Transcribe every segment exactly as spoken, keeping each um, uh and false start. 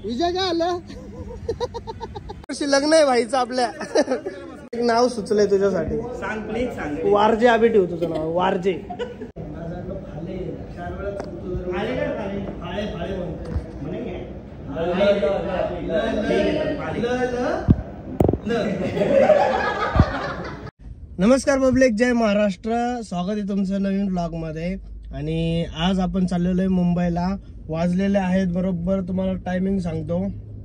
विजय काय आलं लग्न आहे भाईचं आपल्या. एक नाव सुचलंय तुझ्यासाठी. सांग प्लीज सांग. वारजे आबी ठेव तुझं नाव. वारजे. नमस्कार पब्लिक, जय महाराष्ट्र. स्वागत आहे तुमचं नवीन ब्लॉग मध्ये. आणि आज आपण चाललेलो आहे मुंबईला. वाजलेले आहेत बरोबर, तुम्हाला टायमिंग सांगतो,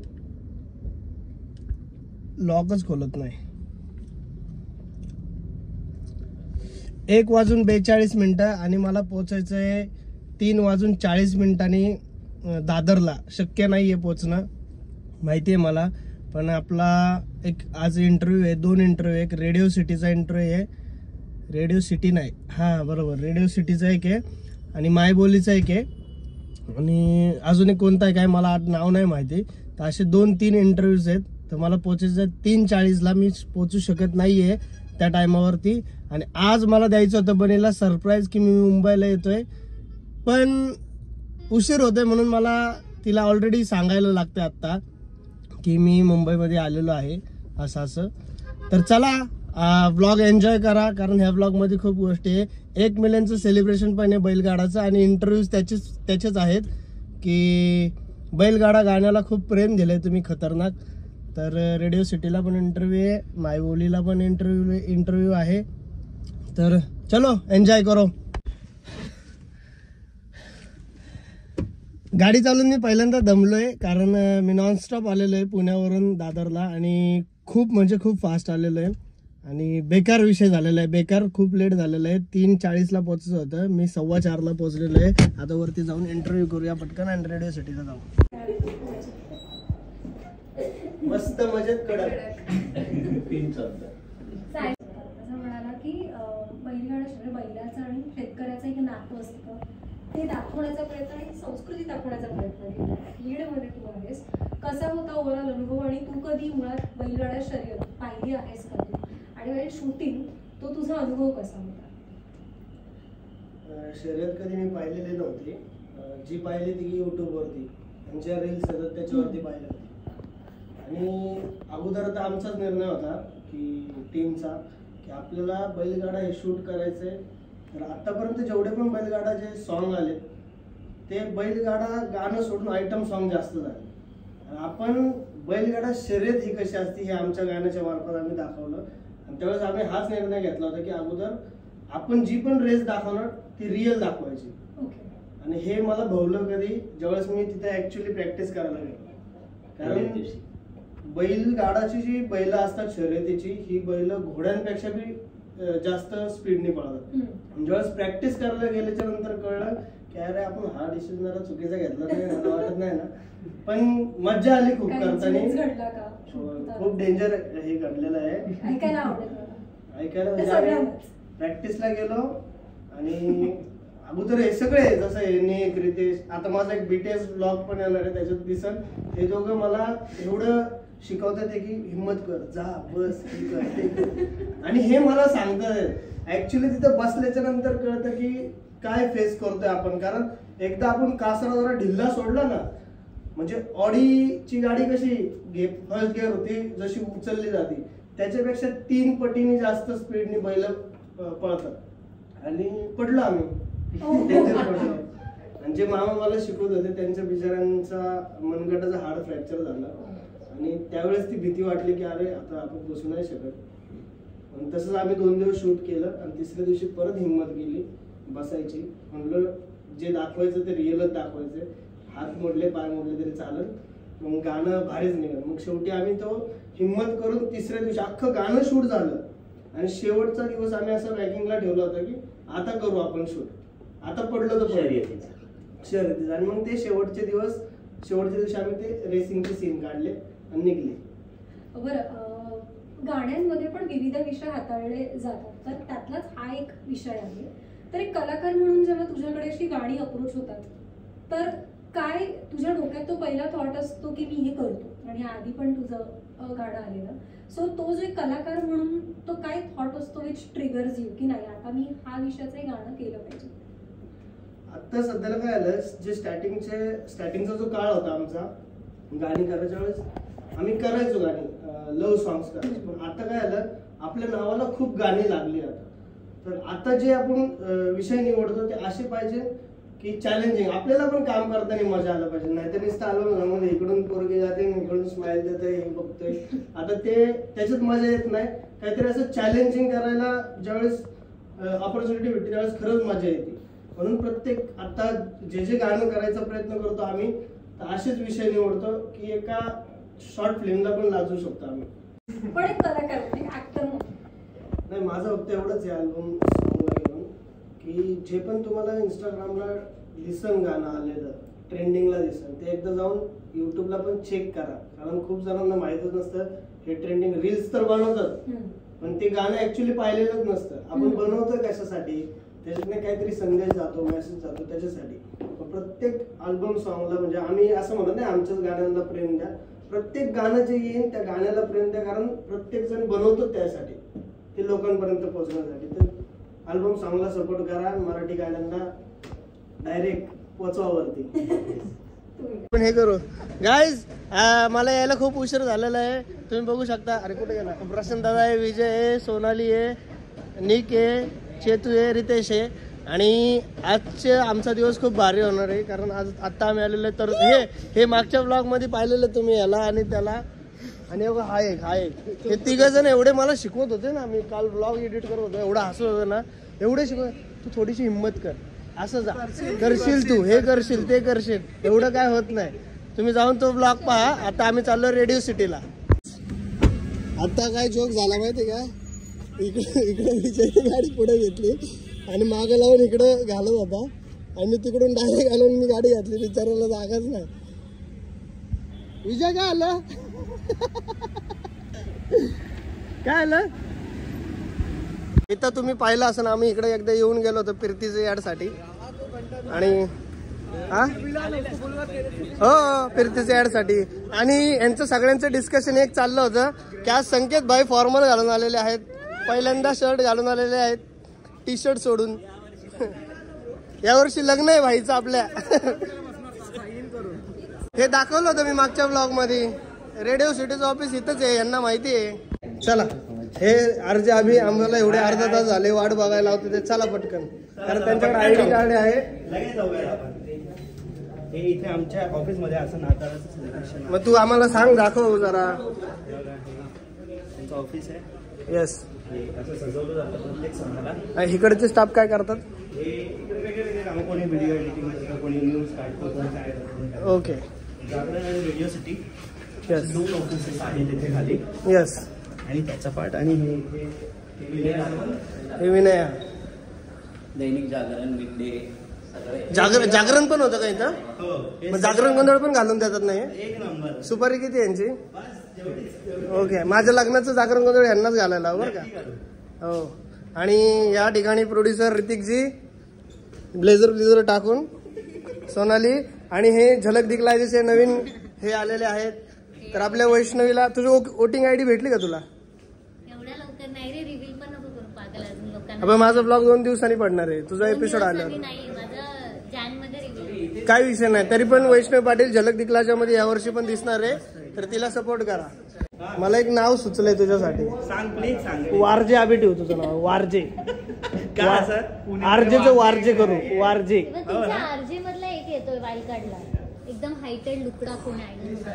लॉकच खोलत नाही. एक वाजून बेचाळीस मिनिटं आणि मला पोहोचायचं आहे तीन वाजून चाळीस मिनिटांनी दादरला. शक्य नाहीये पोहोचणं, माहिती आहे मला, पण आपला एक आज इंटरव्ह्यू आहे. दोन इंटरव्ह्यू, एक रेडिओ सिटीचा इंटरव्ह्यू आहे. रेडिओ सिटी नाही, हां बरोबर, रेडिओ सिटीचा एक आहे आणि मायबोलीचा एक आहे आणि अजून एक कोणता आहे काय मला आज नाव नाही माहिती. तर असे दोन तीन इंटरव्ह्यूज आहेत. तर मला पोचायचं आहे तीन चाळीसला. मी पोचू शकत नाहीये त्या टायमावरती. आणि आज मला द्यायचं होतं बनीला सरप्राईज की मी मुंबईला येतोय, पण उशीर होतोय म्हणून मला तिला ऑलरेडी सांगायला लागतं आत्ता की मी मुंबईमध्ये आलेलो आहे असं असं. तर चला व्लॉग एन्जॉय करा, कारण ह्या व्लॉगमध्ये खूप गोष्टी आहे. एक मिलियनचं सेलिब्रेशन पण आहे बैलगाडाचं आणि इंटरव्ह्यूज त्याचेच त्याचेच आहेत की बैलगाडा गाण्याला खूप प्रेम दिलंय तुम्ही खतरनाक. तर रेडिओ सिटीला पण इंटरव्ह्यू आहे, मायबोलीला पण इंटरव्ह्यू इंटरव्ह्यू आहे. तर चलो एन्जॉय करो. गाडी चालून मी पहिल्यांदा दमलोय, कारण मी नॉनस्टॉप आलेलो आहे पुण्यावरून दादरला आणि खूप म्हणजे खूप फास्ट आलेलो आहे आणि बेकार विषय झालेला आहे. बेकार खूप लेट झालेला आहे. तीन चाळीसला पोहोचत होतं, मी सव्वा चारला पोहोचलेलो आहे. आता वरती जाऊन इंटरव्ह्यू करूया पटकन आणि रेडिओ सिटीला जाऊ. मस्त मजेत कडक. असं म्हणाला की बैलगाडा बैलाचं आणि शेतकऱ्याचं एक नातं असतं, ते दाखवण्याचा प्रयत्न आणि संस्कृती दाखवण्याचा प्रयत्न केला. लीडमध्ये तू आहेस, कसा होता ओव्हरऑल अनुभव आणि तू कधी मुळात बैलगाडा शर्यत पाहिली आहेस का तू, आणि म्हणजे शूटिंग तो तुझा अनुभव कसा होता? शर्यत कधी मी पाहिलेली नव्हती. जी पाहिली ती युट्यूबवरती आणि ज्या रील्स येतात त्याच्यावरती पाहिलं होती. आणि अगोदर तर आमचाच निर्णय होता की टीमचा की आपल्याला बैलगाडा हे शूट करायचंय. तर आतापर्यंत जेवढे पण बैलगाडा जे सॉन्ग आले ते बैलगाडा गाणं सोडून आयटम सॉन्ग जास्त झाले. आपण बैलगाडा शर्यत ही कशी असते हे आमच्या गाण्याच्या मार्फत आम्ही दाखवलं. आणि त्यावेळेस आम्ही हाच निर्णय घेतला होता की अगोदर आपण जी पण रेस दाखवणार ती रिअल दाखवायची. आणि हे मला भवलं कधी ज्यावेळेस मी तिथे ऍक्च्युली प्रॅक्टिस करायला गेलो. कारण बैलगाडाची जी बैल असतात शर्यतीची, ही बैल घोड्यांपेक्षा बी जास्त स्पीडने पळतात. ज्यावेळेस प्रॅक्टिस करायला गेल्याच्या नंतर कळलं की अरे आपण हा डिसिजन जरा चुकीचा घेतला नाही, मला वाटत नाही ना, पण मज्जा आली खूप करताना. खूप डेंजर हे घडलेलं आहे ऐकायला. म्हणजे आम्ही प्रॅक्टिसला गेलो आणि अगोदर हे सगळे जसं हे रितेश, आता माझा एक बीटीएस ब्लॉग पण येणार आहे त्याच्यात दिसन, हे दोघं मला एवढं शिकवतात की हिम्मत कर, जा बस कर. आणि हे मला सांगतात ऍक्च्युली तिथं बसल्याच्या नंतर कळतं की काय फेस करतोय आपण. कारण एकदा आपण कासरा जरा ढिल्ला सोडला ना, म्हणजे ऑडीची गाडी कशी फर्स्ट गिअर होती जशी उचलली जाते त्याच्यापेक्षा तीन पटीने जास्त स्पीडने बैल पळतात. आणि पडलो आम्ही, पडलो. आणि जे मामा मला शिकवत होते त्यांच्या बिचाऱ्यांचा मनगटाचा हाड फ्रॅक्चर झाला आणि त्यावेळेस ती भीती वाटली की अरे आता आपण बसू नाही शकत. आणि तसंच आम्ही दोन दिवस शूट केलं आणि तिसऱ्या दिवशी परत हिंमत केली बसायची. म्हणलं जे दाखवायचं ते रिअलच दाखवायचं. हात मोडले पाय मोडले तरी चालत, मग गाणं भारीच निघालं. मग शेवटी आम्ही तो हिंमत करून तिसऱ्या दिवशी अख्खं गाणं शूट झालं आणि शेवटचा दिवस आम्ही असं पॅकिंगला ठेवला होता की आता करू आपण शूट, आता पडलं तर शर्यतीचं. आणि मग ते शेवटचे दिवस शेवटच्या दिवशी आम्ही ते रेसिंगचे सीन काढले आणि निघले. बरं, गाण्यांमध्ये पण विविध विषय हाताळले जातात, तर त्यातलाच हा एक विषय आहे. तर एक कलाकार म्हणून जेव्हा तुझ्याकडे अशी गाणी अप्रोच होतात तर काय तुझ्या डोक्यात तो पहिला थॉट असतो की मी हे करतो, आणि आधी पण तुझं गाणं आलेलं, सो तो जो एक कलाकार म्हणून तो काय थॉट असतो विच ट्रिगर्स यू की नाही आता मी हा विषयाचं गाणं केलं पाहिजे? आता सध्याला काय आलं, जे स्टार्टिंगचे स्टार्टिंगचा जो काळ होता आमचा गाणी करायच्या वेळेस आम्ही करायचो गाणी, लव्ह सॉंग्स करायचो. पण आता काय आलं, आपल्या नावाला खूप गाणी लागली आता. तर आता जे आपण विषय निवडतो ते असे पाहिजे की चॅलेंजिंग, आपल्याला पण काम करताना मजा आला पाहिजे. नाहीतर नुसतं आलो इकडून पोरगी जाते इकडून स्माइल देते हे बघतोय, आता ते त्याच्यात मजा येत नाही. काहीतरी असं चॅलेंजिंग करायला ज्यावेळेस ऑपॉर्च्युनिटी भेटते त्यावेळेस खरंच मजा येते. म्हणून प्रत्येक आता जे जे गाणं करायचा प्रयत्न करतो आम्ही, तर असेच विषय निवडतो की एका शॉर्ट फिल्मला पण लाजू शकतो आम्ही. पण एक कलाकार ऍक्टर नाही, माझं फक्त एवढंच आहे अल्बम सॉंगला घेऊन की जे पण तुम्हाला इंस्टाग्रामला दिसन गाणं आलेलं ट्रेंडिंगला दिसन, ते एकदा जाऊन युट्यूबला पण चेक करा. कारण खूप जणांना माहितच नसतं हे ट्रेंडिंग. रील्स तर बनवतात पण ते गाणं ऍक्च्युली पाहिलेलंच नसतं. आपण बनवतोय कशासाठी, त्याच्यातनं काहीतरी संदेश जातो, मेसेज जातो त्याच्यासाठी. प्रत्येक अल्बम सॉंगला म्हणजे आम्ही असं म्हणत नाही आमच्याच गाण्यांना प्रेम द्या, प्रत्येक गाणं जे येईल त्या गाण्याला प्रेम द्या. कारण प्रत्येक जण बनवतो त्यासाठी, ते लोकांपर्यंत पोहोचण्यासाठी. तर अल्बम सॉंगला सपोर्ट करा, मराठी गाण्यांना डायरेक्ट पोचवावरती. पण हे करू गाईज, मला यायला खूप उशीर झालेला आहे, तुम्ही बघू शकता. अरे कुठे गेला, प्रशांत दादा आहे, विजय आहे, सोनाली आहे, निक आहे, चेतू आहे, रितेश आहे. आणि आजचे आमचा दिवस खूप भारी होणार आहे कारण आज आत्ता आम्ही आलेलो आहे. तर हे हे मागच्या ब्लॉगमध्ये पाहिलेलं तुम्ही याला आणि त्याला, आणि हा एक हा एक हे तिघ जण एवढे मला शिकवत होते ना. मी काल ब्लॉग एडिट करत होतो, एवढं हसत होतं ना, एवढे शिकवत. तू थोडीशी हिंमत कर, असं जा करशील, तू हे करशील ते करशील, एवढं काय होत नाही. तुम्ही जाऊन तो ब्लॉग पहा. आता आम्ही चाललो रेडिओ सिटीला. आता काय जोक झाला माहिती का, इकडे इकडे विजयची गाडी पुढे घेतली आणि मागे लावून इकडं घालत होता आणि तिकडून डायरेक्ट घालून मी गाडी घातली. विचारायला जागाच नाही. विजय काय आलं काय आलं इथं तुम्ही पाहिलं असं ना, आम्ही इकडे एकदा येऊन गेलो होतो फिरतीच्या याडसाठी. आणि हा हो फिरतीच्या याडसाठी. आणि यांचं सगळ्यांचं डिस्कशन एक चाललं होतं की आज संकेत भाई फॉर्मल घालून आलेले आहेत, पहिल्यांदा शर्ट घालून आलेले आहेत टी शर्ट सोडून. यावर्षी लग्न आहे भाईचं आपल्या. हे दाखवलं होतं मी मागच्या ब्लॉग मध्ये. रेडिओ सिटीचं ऑफिस इथंच आहे, यांना माहिती आहे. चला, हे अर्जे अभि आम्हाला एवढे अर्धा तास झाले वाट बघायला होते ते. चला पटकन, कारण त्यांच्याकडे आयडी कार्ड आहे. हे इथे आमच्या ऑफिस मध्ये असं नाताळाचं सेलिब्रेशन. मग तू आम्हाला सांग, दाखव जरा. त्यांचं ऑफिस आहे. येस, असं सजवलं जातं प्रत्येक सणाला. इकडचे स्टाफ काय करतात? हे इकडे वेगळे कामं, कोणी व्हिडिओ एडिटिंग करतं, कोणी न्यूज काढतो, कोणी काय करतो. ओके. जागरण आणि रेडिओ सिटी येस, दोन ऑफिसेस आहेत इथे खाली. येस. आणि त्याचा पार्ट. आणि हे हे विनय. दैनिक जागरण, वीकडे सगळे. जागरण जागरण पण होतं का इथं? हो, मग जागरण गोंधळ पण घालून देतात नाही? एक नंबर. सुपारी किती यांची? ओके. माझ्या लग्नाचं जागरण गोंधळ यांनाच घालायला बरं का. हो. आणि या ठिकाणी प्रोड्युसर ऋतिकजी ब्लेझर ब्लेझर टाकून, सोनाली. आणि हे झलक दिखलायचे नवीन हे आलेले आहेत. तर आपल्या वैष्णवीला तुझी वोटिंग आयडी भेटली का तुला? एवढ्या लवकर नाही रे, रिव्हील पण नको करू पागल अजून लोकांना. अबे माझा ब्लॉग दोन दिवसांनी पडणार आहे, तुझा एपिसोड आल्यावर. नाही, माझं जॅन मध्ये रिव्हील. काय विषय नाही, तरी पण वैष्णवी पाटील झलक दिखलाच्या मध्ये यावर्षी पण दिसणार आहे, तर तिला सपोर्ट करा. मला एक नाव सुचलंय तुझ्यासाठी. सांग प्लीज, सांग. वारजे अभि ठेव तुझं नाव, वारजे. काय सर? आरजेचं वारजे करू, वारजे. तुमच्या आरजे मधला एक येतोय वाईल्ड कार्डला, एकदम हायटेड लुकडा कोण आहे?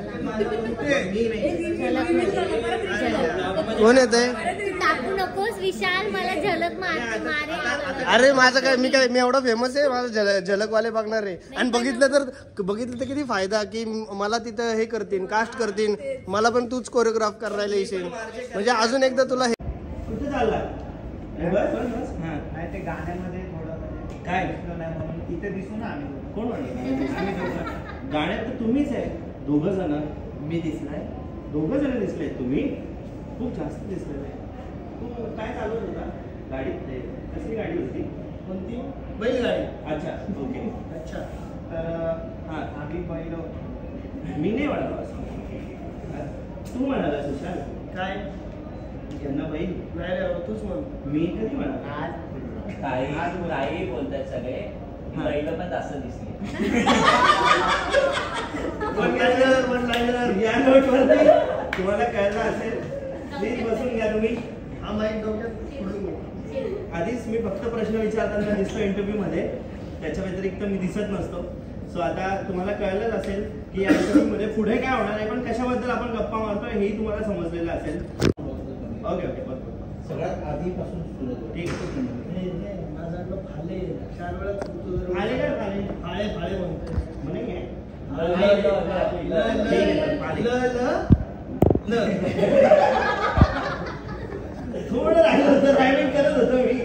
कोण येत आहे? टाकू नकोस विशाल, मला झलक मारे. अरे माझं काय, मी काय मी एवढा फेमस आहे? माझं झलकवाले बघणार आहे. आणि बघितलं तर बघितलं तर किती फायदा की मला तिथं हे करतील, कास्ट करतील, मला पण तूच कोरिओग्राफ करायला येशील. म्हणजे अजून एकदा तुला हे कुठे चालला? नाही ते गाण्यामध्ये थोडं काय नाही म्हणून इथे दिसू ना आम्ही. कोण म्हणलं? गाण्यात तर तुम्हीच आहे, दोघं जण. मी दिसलाय, दोघं जण दिसले तुम्ही, खूप जास्त दिसलेलं आहे. तू काय चालवत होता गाडीत? कसली गाडी होती? कोणती? बैलगाडी. अच्छा, ओके. अच्छा. तर हां, आम्ही पहिलो मी नाही म्हणालो असं, तू म्हणाला सुशाल. काय? यांना बैल नाही रे, तूच म्हण. मी कधी म्हणाला? आज काही काही बोलतात सगळे, बैल पण जास्त दिसले. वन लाईनर वन लाईनर या नोटवरती तुम्हाला कळलं असेल, प्लीज बसून घ्या तुम्ही. हा माईक डोक्यात फोडून घ्या. आधीच मी फक्त प्रश्न विचारताना दिसतो इंटरव्ह्यू मध्ये, त्याच्या व्यतिरिक्त मी दिसत नसतो. सो आता तुम्हाला कळलंच असेल की या इंटरव्ह्यू मध्ये पुढे काय होणार आहे, पण कशाबद्दल आपण गप्पा मारतोय हेही तुम्हाला समजलेलं असेल. ओके ओके बरोबर. सगळ्यात आधीपासून सुरू ठीक आहे. माझा फाले चार वेळा चुकतो जर फाले काय फाले? फाळे फाळे म्हणतोय. म्हणे काय? ल ल ठीक आहे, तर फाले. ल ल थोडं राहिलं होतं, रायमिंग करत होतो मी.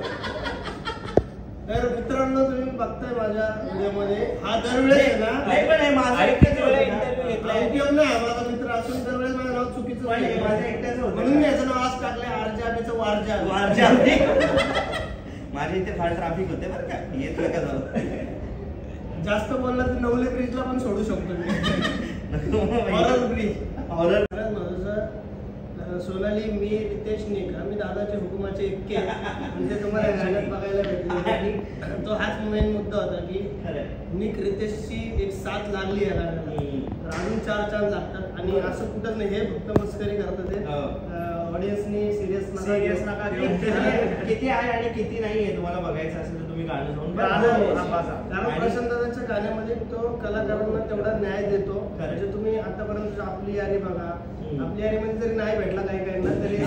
तर मित्रांनो तुम्ही बघताय माझ्या व्हिडिओमध्ये हा दरवेळेस आहे ना, नाही पण हे माझं एकट्याचं होतं ना. उपयोग नाही माझा मित्र असून दरवेळेस माझं नाव चुकीचं पण हे होतं. माझं एकट्याचं होतं. म्हणून मी याचं नाव आज टाकलंय आरजाबीचं वारजा. वारजा. माझ्या इथे फार ट्रॅफिक होते बरं का, येत नका जाऊ. जास्त बोलला तर नवले ब्रिजला पण सोडू शकतो मी. Horror horror bridge. Horror. Sonali, मी रितेश निक, आम्ही दादाचे हुकुमाचे इतके म्हणजे तुम्हाला गाण्यात बघायला भेटले. तो हाच मेन मुद्दा होता की निक रितेशची एक साथ लागली आहे गाण्याला, तर अजून चार चान्स लागतात. आणि असं कुठंच नाही, हे फक्त मस्करी करतात ते. ऑडियन्सनी सिरियस सिरियस नका घेऊ. किती आहे आणि किती नाही आहे तुम्हाला बघायचं असेल तर तुम्ही गाणं जाऊन कारण प्रशांत दादाच्या गाण्यामध्ये तो कलाकारांना तेवढा न्याय देतो. म्हणजे तुम्ही आतापर्यंत आपली यारी बघा, आपली यारी मध्ये जरी नाही भेटला काही काही ना तरी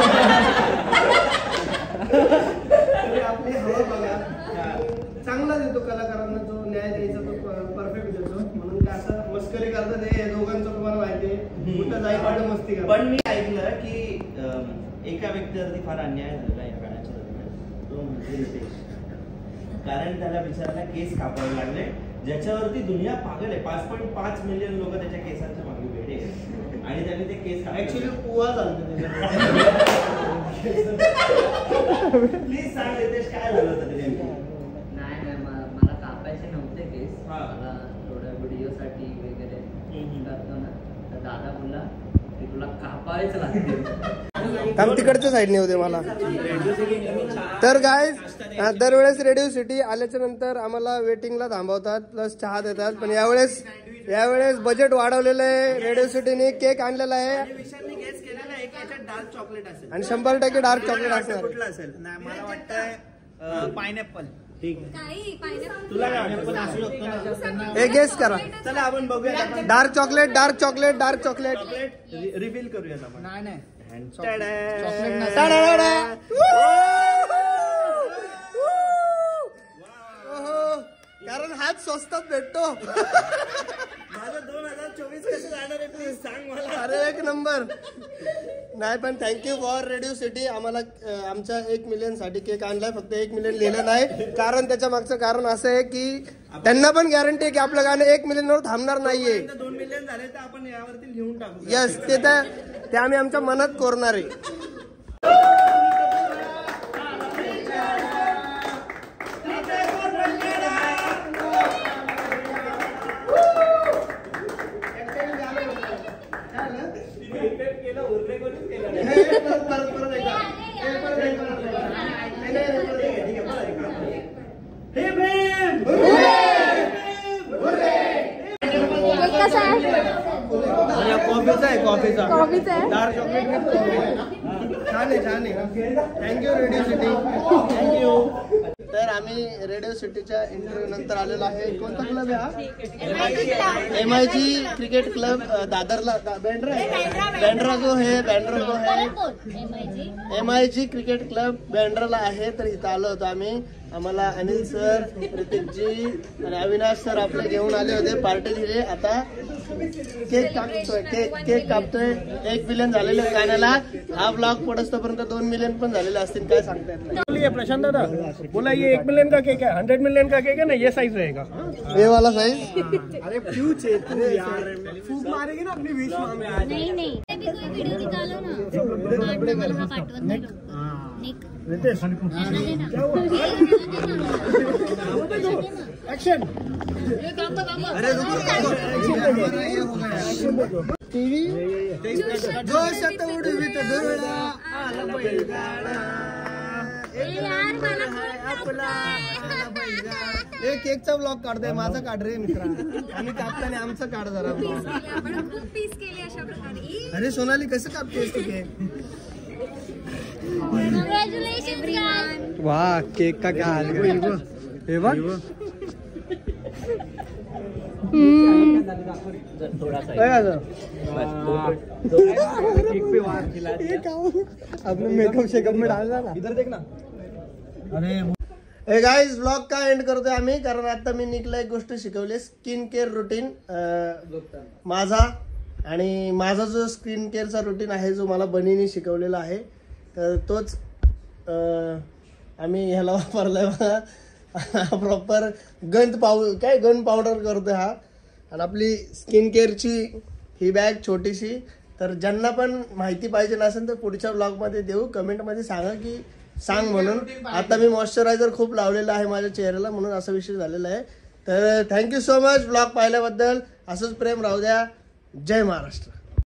तरी आपली हवा बघा, चांगला देतो कलाकारांना, जो न्याय द्यायचा तो परफेक्ट देतो. म्हणून काय असं मस्करी करतात हे दोघांचं तुम्हाला माहिती आहे, कुठं जाई वाटत मस्ती करतात. पण मी ऐकलं की एका व्यक्तीवरती फार अन्याय झालेला या गाण्याच्या दरम्यान, तो म्हणजे रितेश. कारण त्याला बिचाराला केस कापावे लागले, ज्याच्यावरती दुनिया पागल आहे. पाच पॉईंट पाच मिलियन लोक त्याच्या केसांच्या मागे वेडे आहेत आणि त्यांनी ते केस ऍक्च्युली पुवा चालतो. प्लीज सांग रितेश काय झालं होतं ते? नाही नाही म- मला कापायचे नव्हते केस. हा. मला थोड्या व्हिडिओसाठी वगैरे करतो ना, तर दादा बोलला की तुला कापावेच लागते. काम तिकडच्या साईडने होते मला. तर गाय दरवेळेस रेडिओ सिटी आल्याच्या नंतर आम्हाला वेटिंगला थांबवतात, प्लस चहा देतात. पण यावेळेस यावेळेस बजेट वाढवलेलं आहे, रेडिओ सिटीने केक आणलेला आहे डार्क चॉकलेट असेल आणि शंभर टक्के डार्क चॉकलेट असणार. कुठलं असेल? नाही मला वाटतं पायनॅपल. ठीक आहे. तुला काय वाटतं? हे गेस करा. चला आपण बघूया. Dark chocolate, dark chocolate, dark chocolate. Chocolate reveal करूयात आपण. नाही नाही कारण हाच स्वस्तात भेटतो. माझं दोन हजार चोवीस कसं जाणार आहे प्लीज सांग मला. अरे एक नंबर. नाही पण थँक्यू फॉर रेडिओ सिटी. आम्हाला अं, आमच्या एक मिलियन साठी केक आणलाय. फक्त एक मिलियन लिहिलं नाही, कारण त्याच्या मागचं कारण असं आहे की त्यांना पण गॅरंटी आहे की आपलं गाणं एक मिलियन वर थांबणार नाहीये. दोन मिलियन झाले तर आपण यावरती लिहून टाकू. यस, ते तर ते आम्ही आमच्या मनात कोरणार आहे. कॉफीचा आहे, कॉफीचा कॉफीचा आहे. Dark chocolate with coffee. छान आहे, छान आहे. Thank you radio city, thank you. तर आम्ही रेडिओ सिटीच्या इंटरव्ह्यू नंतर आलेलो आहे. कोणता क्लब आहे हा? M I G cricket club दादरला. बँड्रा बँड्रा जो है बँड्रा जो है M I G cricket club बँड्राला आहे. तर इथं आलो होतो आम्ही. आम्हाला अनिल सर, ऋतिकजी आणि अविनाश सर आपले घेऊन आले होते, पार्टी दिली. आता केक कापतोय, केक केक कापतोय. एक मिलियन झालेले गाण्याला. हा ब्लॉग पडस्तोपर्यंत दोन मिलियन पण झालेले असतील, काय सांगता येत नाही. प्रशांत दादा बोला ये एक मिलियन का केक है, हंड्रेड मिलियन का केक है ना, ये साइज रहेगा. ये वाला साइज. अरे फ्यूच है तू यार, फूक मारेगी ना अपनी बीच में. नहीं नहीं अभी कोई वीडियो निकालो ना, पार्टनर मला हा पाठवत नाही लोक. निक रितेश एक्शन. टीव्ही जो शत उडवित धुळा आला बैलगाडा. ए केकचा ब्लॉग काढतोय माझा काढ रे मित्रा आम्ही कापताना आमचं काढ जरा अरे सोनाली कसं कापतेस तू केक वा केक का क्या हाल हे बघ आपने मेकअप शेकअप में डाल ना इधर देख ना अरे ए गाइस व्लॉग का एंड करतोय आम्ही कारण आता मी निकला एक गोष्ट शिकवली स्किन केअर रुटीन माझा आणि माझा जो स्किन केअरचा रुटीन आहे जो मला बनीने शिकवलेला आहे तर तोच आम्ही ह्याला वापरलाय बघा प्रॉपर गंध पाव काय गन पावडर करतोय हा आणि आपली स्किन केअरची ही बॅग छोटीशी तर ज्यांना पण माहिती पाहिजे नसेल तर पुढच्या ब्लॉगमध्ये देऊ कमेंटमध्ये सांगा की सांग म्हणून आता मी मॉइश्चरायझर खूप लावलेला आहे माझ्या चेहऱ्याला म्हणून असा विषय झालेला आहे तर थँक्यू सो मच ब्लॉग पाहिल्याबद्दल असंच प्रेम राहू द्या जय महाराष्ट्र.